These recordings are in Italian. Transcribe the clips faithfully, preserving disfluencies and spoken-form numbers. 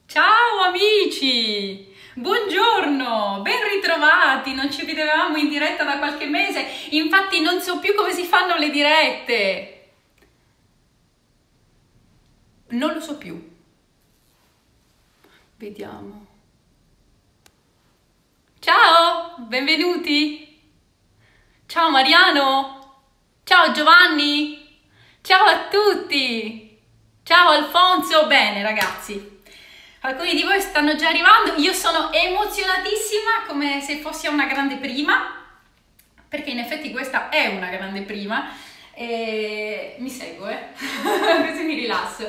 Ciao amici! Buongiorno, ben ritrovati, non ci vedevamo in diretta da qualche mese, infatti non so più come si fanno le dirette. Non lo so più. Vediamo. Ciao, benvenuti. Ciao Mariano. Ciao Giovanni. Ciao a tutti. Ciao Alfonso. Bene ragazzi. Alcuni di voi stanno già arrivando, io sono emozionatissima come se fosse una grande prima, perché in effetti questa è una grande prima, e mi seguo, eh? Così mi rilasso,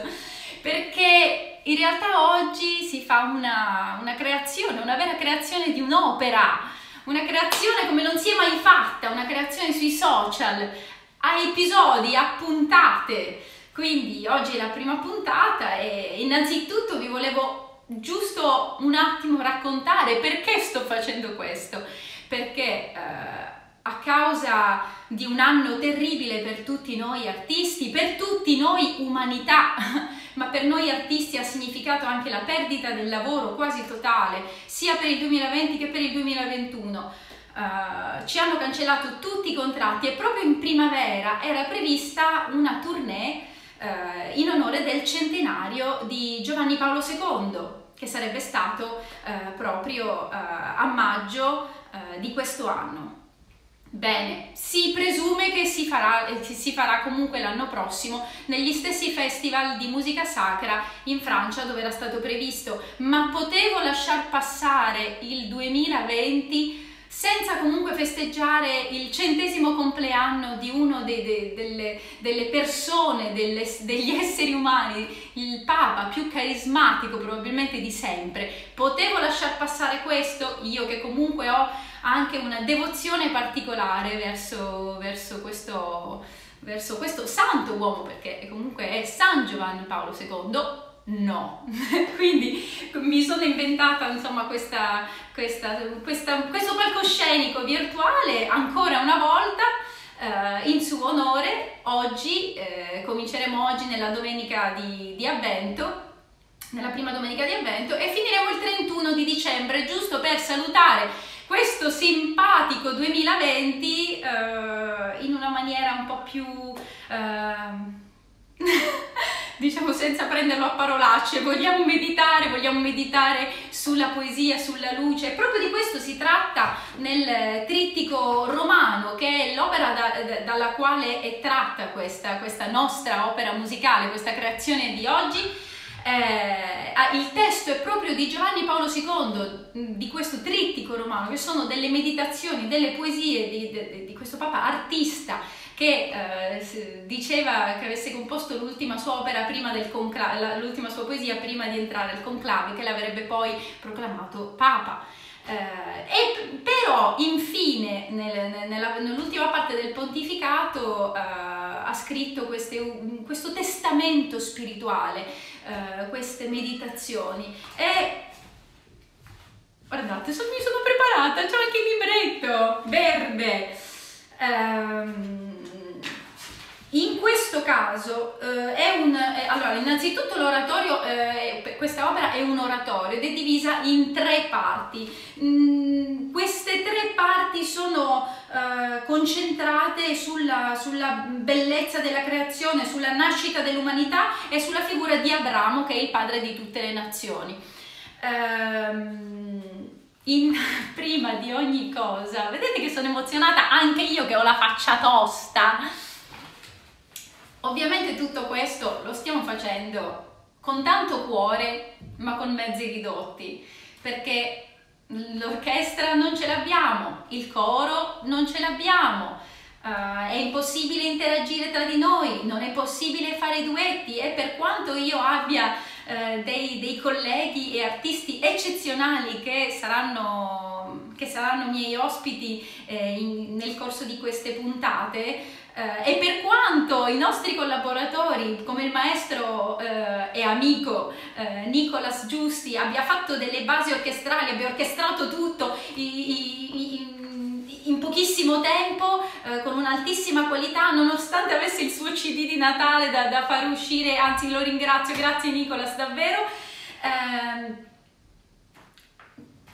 perché in realtà oggi si fa una, una creazione, una vera creazione di un'opera, una creazione come non si è mai fatta, una creazione sui social, a episodi, a puntate. Quindi oggi è la prima puntata e innanzitutto vi volevo giusto un attimo raccontare perché sto facendo questo, perché eh, a causa di un anno terribile per tutti noi artisti, per tutti noi umanità, ma per noi artisti ha significato anche la perdita del lavoro quasi totale, sia per il duemilaventi che per il duemilaventuno. Uh, ci hanno cancellato tutti i contratti e proprio in primavera era prevista una tournée Uh, in onore del centenario di Giovanni Paolo secondo, che sarebbe stato uh, proprio uh, a maggio uh, di questo anno. Bene, si presume che si farà, eh, si farà comunque l'anno prossimo negli stessi festival di musica sacra in Francia dove era stato previsto, ma potevo lasciar passare il duemilaventi senza comunque festeggiare il centesimo compleanno di uno dei, de, delle, delle persone, delle, degli esseri umani, il Papa più carismatico probabilmente di sempre. Potevo lasciar passare questo, io che comunque ho anche una devozione particolare verso, verso, questo, verso questo santo uomo, perché comunque è San Giovanni Paolo secondo. No, quindi mi sono inventata insomma questa, questa, questa, questo palcoscenico virtuale ancora una volta eh, in suo onore. Oggi, eh, cominceremo oggi nella domenica di, di Avvento, nella prima domenica di Avvento e finiremo il trentuno di dicembre, giusto per salutare questo simpatico duemilaventi eh, in una maniera un po' più... Eh, diciamo senza prenderlo a parolacce. Vogliamo meditare, vogliamo meditare sulla poesia, sulla luce. Proprio di questo si tratta nel trittico romano, che è l'opera da, da, dalla quale è tratta questa, questa nostra opera musicale, questa creazione di oggi. Eh, il testo è proprio di Giovanni Paolo secondo, di questo trittico romano, che sono delle meditazioni, delle poesie di, di, di questo Papa artista, che eh, diceva che avesse composto l'ultima sua opera prima del conclave, l'ultima sua poesia prima di entrare al conclave, che l'avrebbe poi proclamato Papa. Eh, e però infine nel, nella, nell'ultima parte del pontificato eh, ha scritto queste, questo testamento spirituale, eh, queste meditazioni e guardate, sono, mi sono preparata, c'ho anche il libretto verde. Um, in questo caso eh, è un eh, allora innanzitutto l'oratorio, eh, questa opera è un oratorio ed è divisa in tre parti. Mm, queste tre parti sono eh, concentrate sulla, sulla bellezza della creazione, sulla nascita dell'umanità e sulla figura di Abramo, che è il padre di tutte le nazioni. Um, In, prima di ogni cosa, vedete che sono emozionata anche io che ho la faccia tosta. Ovviamente tutto questo lo stiamo facendo con tanto cuore ma con mezzi ridotti, perché l'orchestra non ce l'abbiamo, il coro non ce l'abbiamo, uh, è impossibile interagire tra di noi, non è possibile fare duetti e per quanto io abbia Uh, dei, dei colleghi e artisti eccezionali che saranno, che saranno miei ospiti eh, in, nel corso di queste puntate uh, e per quanto i nostri collaboratori come il maestro uh, e amico uh, Nicolas Giusti abbia fatto delle basi orchestrali, abbia orchestrato tutto i, i, i, in pochissimo tempo, eh, con un'altissima qualità, nonostante avesse il suo C D di Natale da, da far uscire, anzi lo ringrazio, grazie Nicolas davvero, eh,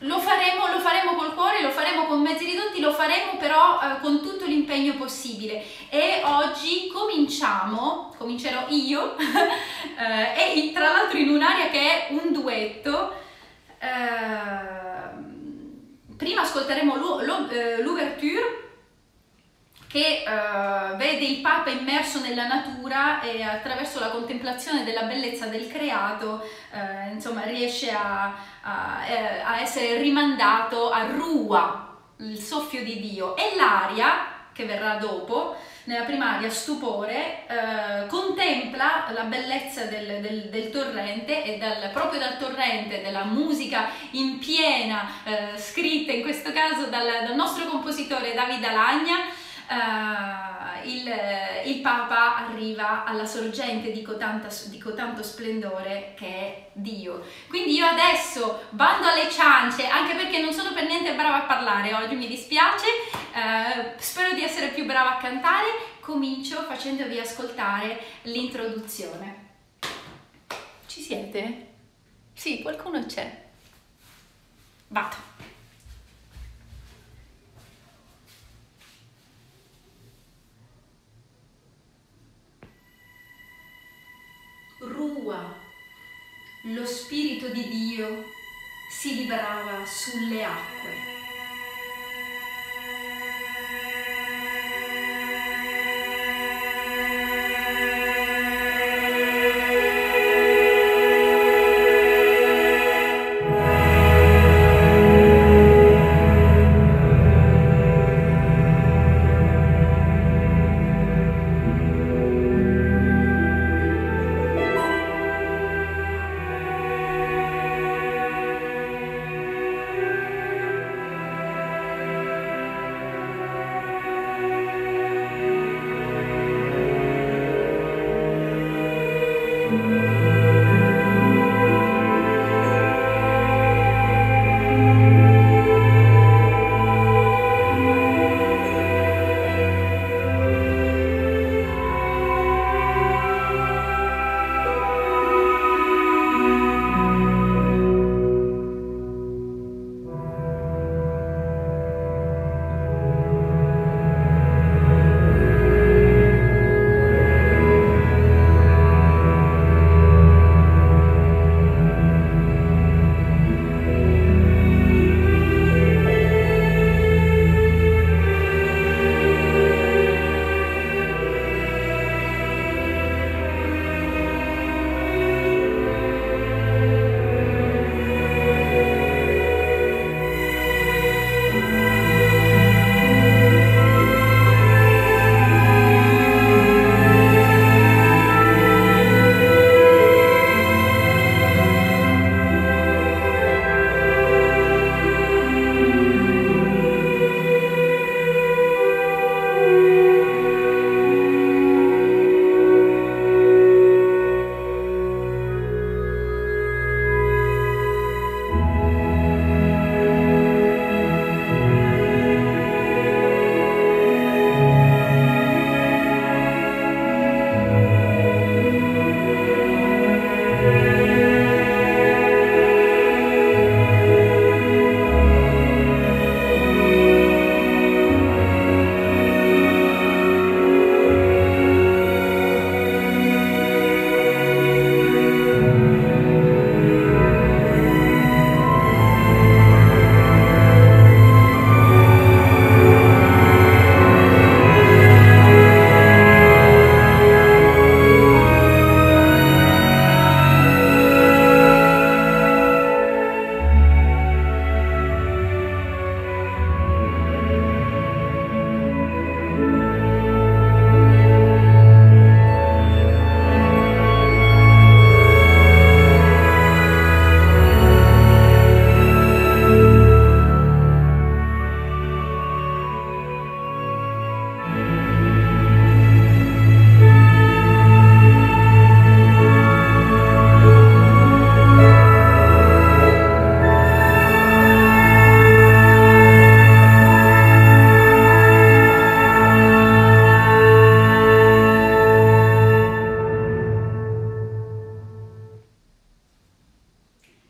Lo faremo, lo faremo col cuore, lo faremo con mezzi ridotti, lo faremo però eh, con tutto l'impegno possibile. E oggi cominciamo, comincerò io, eh, e tra l'altro in un'area che è un duetto. Eh, prima ascolteremo l'ouverture, che uh, vede il Papa immerso nella natura e attraverso la contemplazione della bellezza del creato, uh, insomma, riesce a, a, a essere rimandato a Rua, il soffio di Dio. E l'aria, che verrà dopo, nella prima aria, stupore, uh, contempla la bellezza del, del, del torrente e dal, proprio dal torrente, della musica in piena, uh, scritta in questo caso dal, dal nostro compositore Davide Alagna. Uh, il, il Papa arriva alla sorgente di cotanta, di cotanto splendore che è Dio. Quindi io adesso bando alle ciance, anche perché non sono per niente brava a parlare oggi, mi dispiace, uh, spero di essere più brava a cantare. Comincio facendovi ascoltare l'introduzione. Ci siete? Sì, qualcuno c'è. Vado. Rua, lo spirito di Dio si librava sulle acque.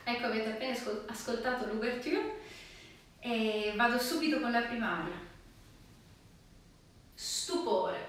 Ecco, avete appena ascoltato l'ouverture e vado subito con la primaria. Stupore.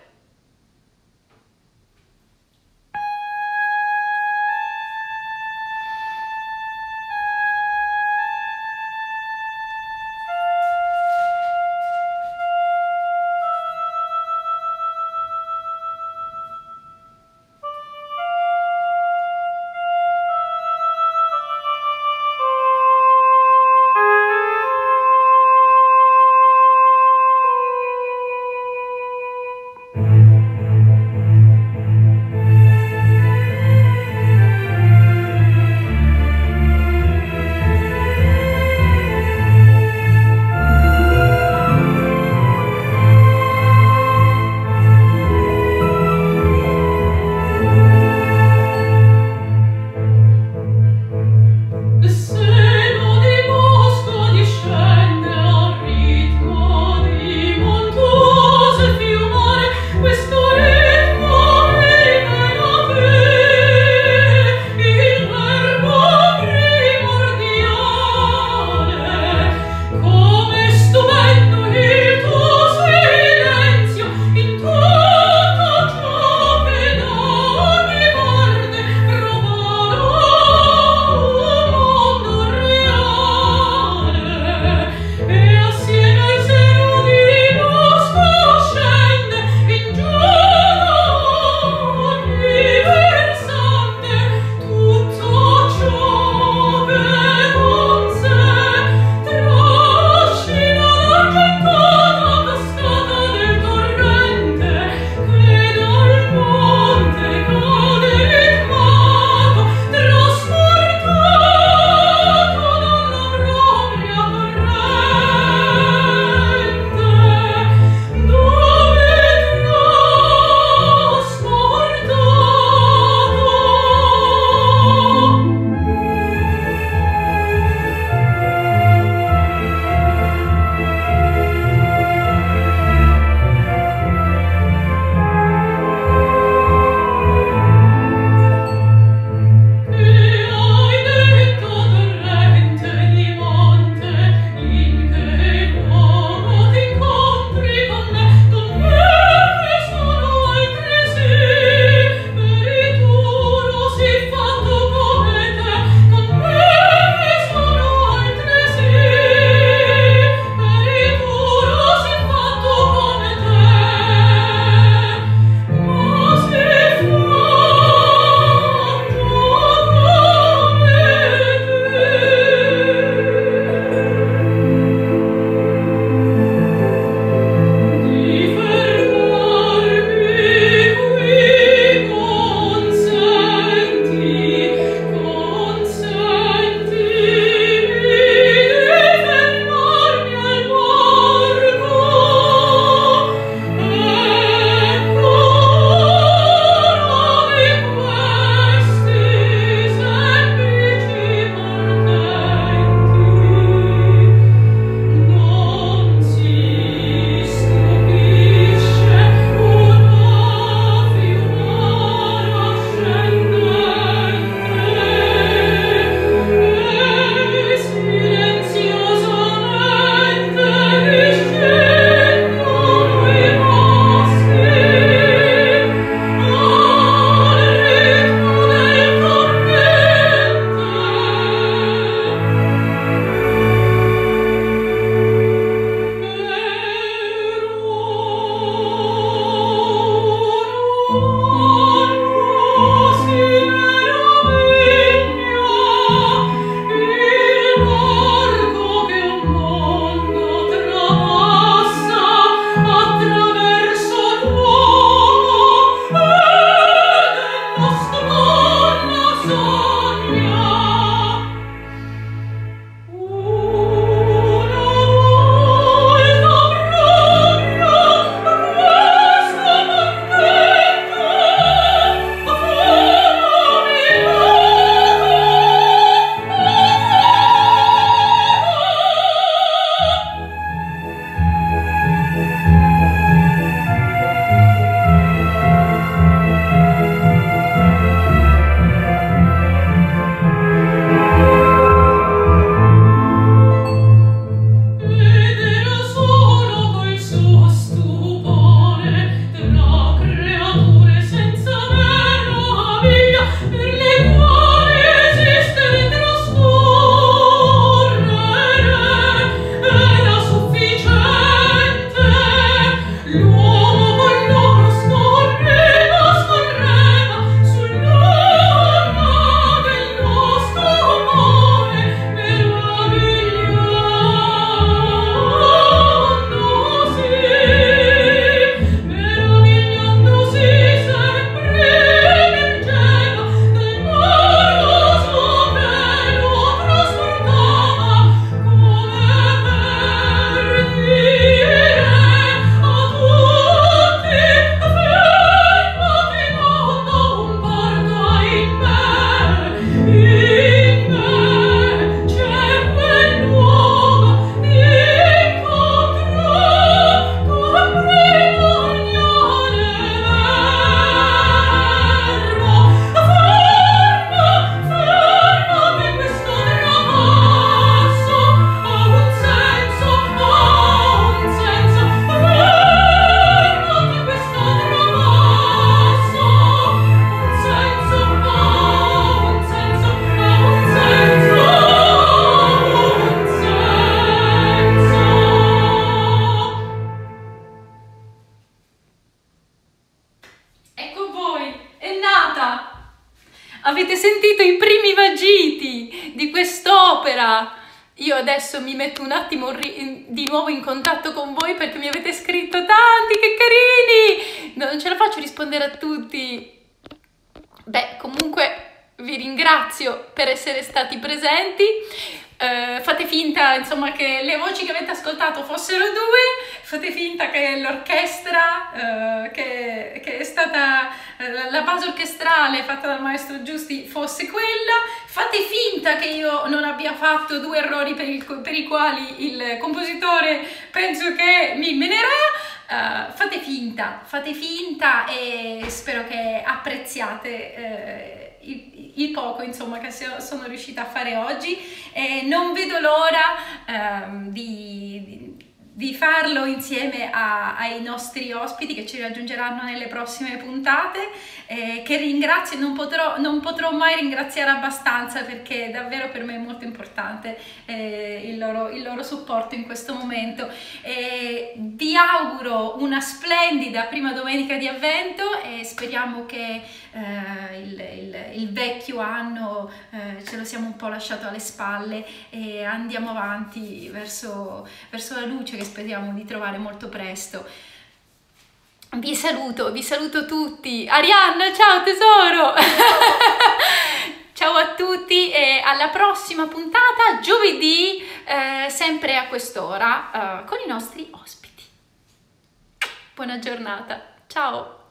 opera. Io adesso mi metto un attimo di nuovo in contatto con voi perché mi avete scritto tanti, che carini! No, non ce la faccio rispondere a tutti. Beh, comunque vi ringrazio per essere stati presenti. Uh, fate finta, insomma, che le voci che avete ascoltato fossero due, fate finta che l'orchestra, uh, che, che è stata uh, la base orchestrale fatta dal maestro Giusti fosse quella, fate finta che io non abbia fatto due errori per, il, per i quali il compositore penso che mi menerà. Uh, fate finta, fate finta e spero che apprezziate uh, il, il poco, insomma, che sono riuscita a fare oggi, e non vedo l'ora um, di, di, di farlo insieme a, ai nostri ospiti che ci raggiungeranno nelle prossime puntate, eh, che ringrazio, non potrò, non potrò mai ringraziare abbastanza perché davvero per me è molto importante eh, il, loro, il loro supporto in questo momento. Eh, vi auguro una splendida prima domenica di Avvento e speriamo che eh, il, il, il vecchio anno eh, ce lo siamo un po' lasciato alle spalle e andiamo avanti verso, verso la luce che speriamo di trovare molto presto. Vi saluto, vi saluto tutti. Arianna, ciao tesoro! Ciao a tutti e alla prossima puntata, giovedì, eh, sempre a quest'ora, eh, con i nostri ospiti. Buona giornata, ciao!